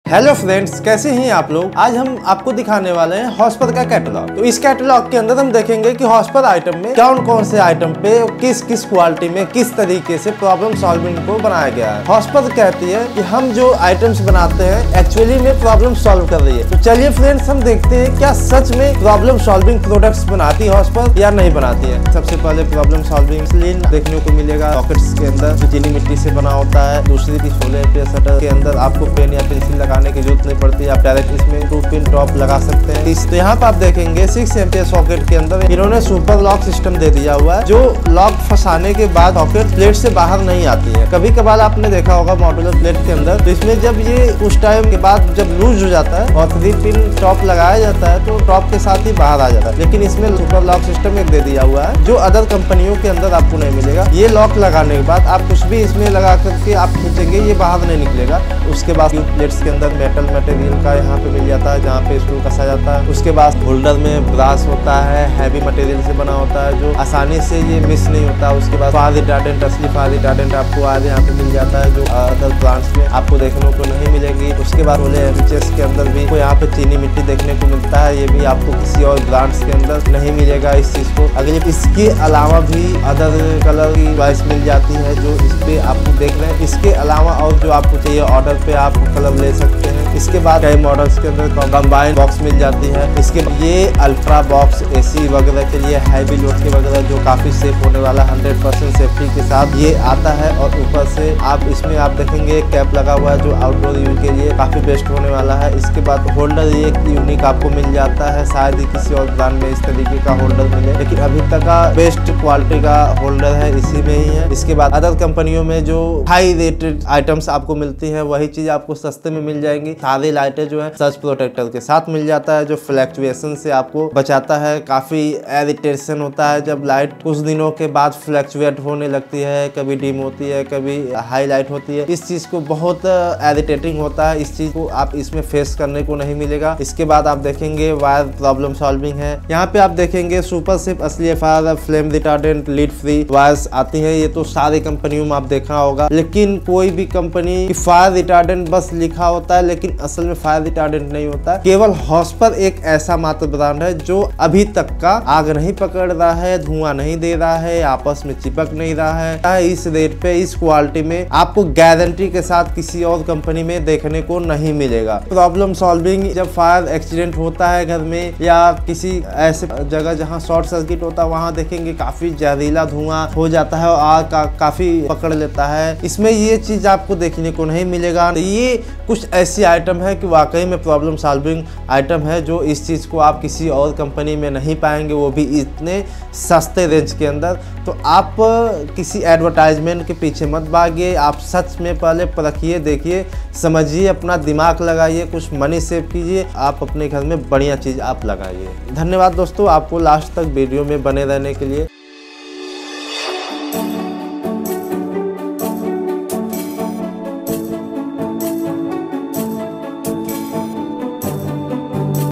Hello friends, कैसे हैं आप लोग। आज हम आपको दिखाने वाले हैं हॉस्पर का कैटलॉग। तो इस कैटलॉग के अंदर हम देखेंगे कि हॉस्पर आइटम में कौन से आइटम पे किस किस क्वालिटी में किस तरीके से प्रॉब्लम सॉल्विंग को बनाया गया है। हॉस्पर कहती है कि हम जो आइटम्स बनाते हैं एक्चुअली में प्रॉब्लम सॉल्व कर रही है। तो चलिए फ्रेंड्स, हम देखते हैं क्या सच में प्रॉब्लम सॉल्विंग प्रोडक्ट्स बनाती है हॉस्पर या नहीं बनाती है। सबसे पहले प्रॉब्लम सॉल्विंग स्लिन देखने को मिलेगा रॉकेट्स के अंदर, जो चीनी मिट्टी से बना होता है। दूसरी की 16 एमपीएस शटर के अंदर आपको पेन या पेंसिल लगाने की जरूरत नहीं पड़ती, आप डायरेक्ट इसमें 2 पिन टॉप लगा सकते हैं। तो यहाँ पर आप देखेंगे 6 एमपीएस सॉकेट के अंदर इन्होंने सुपर लॉक सिस्टम दे दिया हुआ है, जो लॉक फंसाने के बाद सॉकेट प्लेट से बाहर नहीं आती है। कभी कभार आपने देखा होगा मॉड्यूलर प्लेट के अंदर, तो इसमें जब ये कुछ टाइम के बाद जब लूज हो जाता है और 3 पिन टॉप लगाया जाता है तो टॉप के साथ ही बाहर आ जाता है। लेकिन इसमें सुपर लॉक सिस्टम एक दे दिया हुआ है, जो अदर कंपनियों के अंदर आपको नहीं मिलेगा। ये लॉक लगाने के बाद आप कुछ भी इसमें लगा करके आप खींचेंगे, ये बाहर नहीं निकलेगा। उसके बाद प्लेट्स के अंदर मेटल मटेरियल का यहाँ पे मिल जाता है, जहाँ पे स्क्रू कसा जाता है। उसके बाद होल्डर में ब्रास होता है, हैवी मटेरियल से बना होता है, जो आसानी से ये मिस नहीं होता। उसके बाद फायर रिटार्डेंट, असली फायर रिटार्डेंट आपको आज यहाँ पे मिल जाता है, जो अदर ब्रांड्स में आपको देखने को नहीं मिलेगी। उसके बाद बोले एमचेस के अंदर भी यहाँ पे चीनी मिट्टी देखने को मिलता है, ये भी आपको किसी और ब्रांड्स के अंदर नहीं मिलेगा इस चीज को। अगले इसके अलावा भी अदर कलर की चॉइस मिल जाती है, जो इस पे आपको देख रहे हैं। इसके अलावा और जो आपको चाहिए ऑर्डर पे आप कलर ले सकते हैं। इसके बाद कई मॉडल्स के अंदर कंबाइन बॉक्स मिल जाती है। इसके ये अल्ट्रा बॉक्स एसी वगैरह के लिए हैवी लोड के वगैरह जो काफी सेफ होने वाला 100% सेफ्टी के साथ ये आता है। और ऊपर से आप इसमें आप देखेंगे कैप लगा हुआ है, जो आउटडोर यूज के लिए काफी बेस्ट होने वाला है। इसके बाद होल्डर ये यूनिक आपको मिल जाता है, शायद ही किसी और ब्रांड में इस तरीके का होल्डर मिले, लेकिन अभी तक का बेस्ट क्वालिटी का होल्डर है इसी में ही है। इसके बाद अदर कंपनियों में जो हाई रेटेड आइटम्स आपको मिलती है, वही चीज आपको सस्ते में मिल जाएंगी। सारी लाइटें जो है सर्ज प्रोटेक्टर के साथ मिल जाता है, जो फ्लैक्चुएशन से आपको बचाता है। काफी इरिटेशन होता है जब लाइट कुछ दिनों के बाद फ्लैक्चुएट होने लगती है, कभी डिम होती है, कभी हाई लाइट होती है। इस चीज को बहुत इरिटेटिंग होता है, इस चीज को आप इसमें फेस करने को नहीं मिलेगा। इसके बाद आप देखेंगे वायर प्रॉब्लम सॉल्विंग है। यहाँ पे आप देखेंगे सुपर सिप, असली fire, flame retardant, lead free wires आती है। ये तो सारी कंपनियों में आप देखा होगा, लेकिन कोई भी कंपनी फायर रिटार्डेंट बस लिखा होता है, लेकिन असल में फायर रिटार्डेंट नहीं होता। केवल हॉस्पर एक ऐसा मात्र ब्रांड है जो अभी तक का आग नहीं पकड़ रहा है, धुआं नहीं दे रहा है, आपस में चिपक नहीं रहा है। इस रेट पे, इस क्वालिटी में आपको गारंटी के साथ किसी और कंपनी में देखने को नहीं मिलेगा। प्रॉब्लम सॉल्विंग जब फायर एक्सीडेंट होता है घर में या किसी ऐसे जगह जहाँ शॉर्ट सर्किट होता है, वहाँ देखेंगे काफी जहरीला धुआं हो जाता है और आग काफी पकड़ लेता है। इसमें ये चीज आपको देखने को नहीं मिलेगा। ये कुछ ऐसी आइटम है कि वाकई में प्रॉब्लम सॉल्विंग आइटम है, जो इस चीज को आप किसी और कंपनी में नहीं पाएंगे, वो भी इतने सस्ते रेंज के अंदर। तो आप किसी एडवर्टाइजमेंट के पीछे मत भागिए, आप सच में पहले परखिए, देखिए, समझिए, अपना दिमाग लगाइए, कुछ मनी सेव कीजिए, आप अपने घर में बढ़िया चीज आप लगाइए। धन्यवाद दोस्तों, आपको लास्ट तक वीडियो में बने रहने के लिए।